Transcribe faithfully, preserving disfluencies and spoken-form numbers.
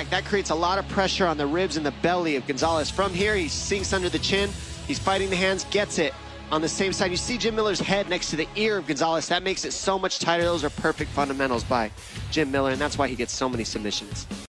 That creates a lot of pressure on the ribs and the belly of Gonzalez. From here, he sinks under the chin. He's fighting the hands, gets it on the same side. You see Jim Miller's head next to the ear of Gonzalez. That makes it so much tighter. Those are perfect fundamentals by Jim Miller, and that's why he gets so many submissions.